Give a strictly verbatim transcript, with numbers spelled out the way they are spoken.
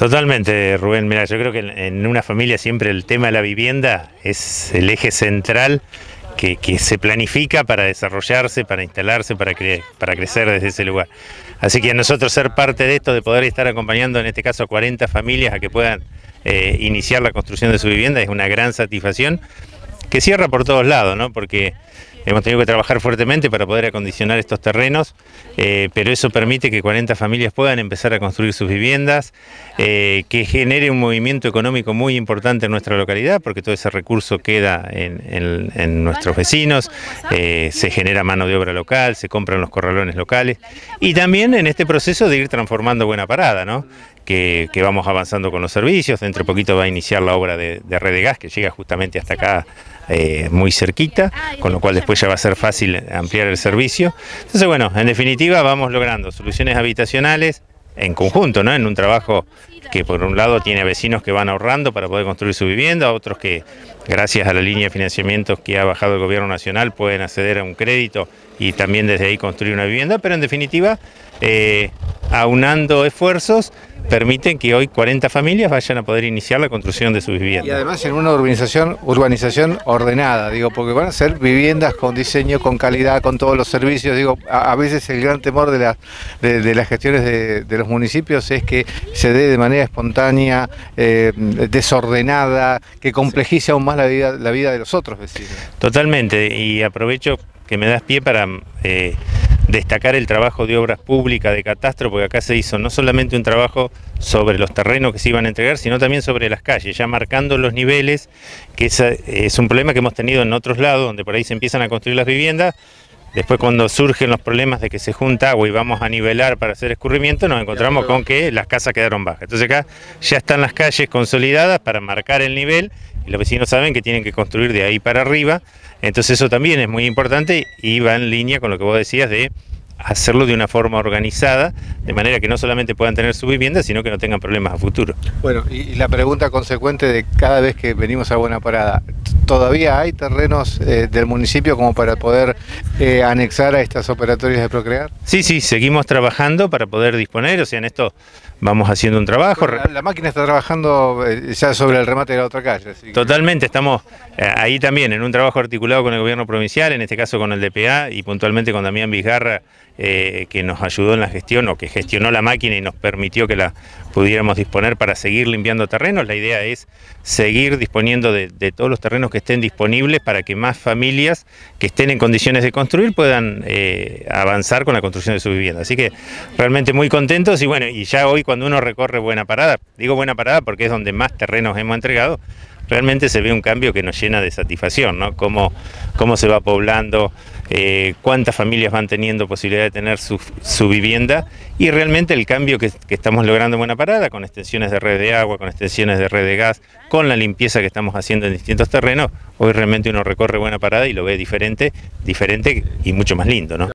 Totalmente, Rubén. Mira, yo creo que en, en una familia siempre el tema de la vivienda es el eje central que, que se planifica para desarrollarse, para instalarse, para, cre para crecer desde ese lugar. Así que a nosotros ser parte de esto, de poder estar acompañando en este caso a cuarenta familias a que puedan eh, iniciar la construcción de su vivienda, es una gran satisfacción que cierra por todos lados, ¿no? Porque hemos tenido que trabajar fuertemente para poder acondicionar estos terrenos, eh, pero eso permite que cuarenta familias puedan empezar a construir sus viviendas, eh, que genere un movimiento económico muy importante en nuestra localidad, porque todo ese recurso queda en, en, en nuestros vecinos, eh, se genera mano de obra local, se compran los corralones locales, y también en este proceso de ir transformando Buena Parada, ¿no? Que, que vamos avanzando con los servicios. Dentro de poquito va a iniciar la obra de, de red de gas que llega justamente hasta acá, eh, muy cerquita, con lo cual después ya va a ser fácil ampliar el servicio. Entonces, bueno, en definitiva vamos logrando soluciones habitacionales en conjunto, ¿no? En un trabajo que por un lado tiene vecinos que van ahorrando para poder construir su vivienda, otros que gracias a la línea de financiamiento que ha bajado el gobierno nacional pueden acceder a un crédito y también desde ahí construir una vivienda, pero en definitiva, eh, aunando esfuerzos, permiten que hoy cuarenta familias vayan a poder iniciar la construcción de su vivienda. Y además en una urbanización, urbanización ordenada, digo, porque van a ser viviendas con diseño, con calidad, con todos los servicios. Digo, a, a veces el gran temor de, la, de, de las gestiones de, de los municipios es que se dé de manera espontánea, eh, desordenada, que complejice aún más la vida, la vida de los otros vecinos. Totalmente, y aprovecho que me das pie para eh, destacar el trabajo de obras públicas de catastro, porque acá se hizo no solamente un trabajo sobre los terrenos que se iban a entregar, sino también sobre las calles, ya marcando los niveles, que es, es un problema que hemos tenido en otros lados, donde por ahí se empiezan a construir las viviendas. Después cuando surgen los problemas de que se junta agua y vamos a nivelar para hacer escurrimiento, nos encontramos con que las casas quedaron bajas. Entonces acá ya están las calles consolidadas para marcar el nivel y los vecinos saben que tienen que construir de ahí para arriba. Entonces eso también es muy importante y va en línea con lo que vos decías de hacerlo de una forma organizada, de manera que no solamente puedan tener su vivienda, sino que no tengan problemas a futuro. Bueno, y la pregunta consecuente de cada vez que venimos a Buena Parada, ¿todavía hay terrenos eh, del municipio como para poder eh, anexar a estas operatorias de Procrear? Sí, sí, seguimos trabajando para poder disponer, o sea, en esto vamos haciendo un trabajo. Bueno, la, la máquina está trabajando eh, ya sobre el remate de la otra calle. Así que... Totalmente, estamos eh, ahí también en un trabajo articulado con el gobierno provincial, en este caso con el D P A y puntualmente con Damián Vizgarra, eh, que nos ayudó en la gestión o que gestionó la máquina y nos permitió que la pudiéramos disponer para seguir limpiando terrenos. La idea es seguir disponiendo de, de todos los terrenos que estén disponibles para que más familias que estén en condiciones de construir puedan eh, avanzar con la construcción de su vivienda. Así que realmente muy contentos y bueno, y ya hoy cuando uno recorre Buena Parada, digo Buena Parada porque es donde más terrenos hemos entregado, realmente se ve un cambio que nos llena de satisfacción, ¿no? Cómo, cómo se va poblando, eh, cuántas familias van teniendo posibilidad de tener su, su vivienda y realmente el cambio que, que estamos logrando en Buena Parada, con extensiones de red de agua, con extensiones de red de gas, con la limpieza que estamos haciendo en distintos terrenos, hoy realmente uno recorre Buena Parada y lo ve diferente, diferente y mucho más lindo, ¿no?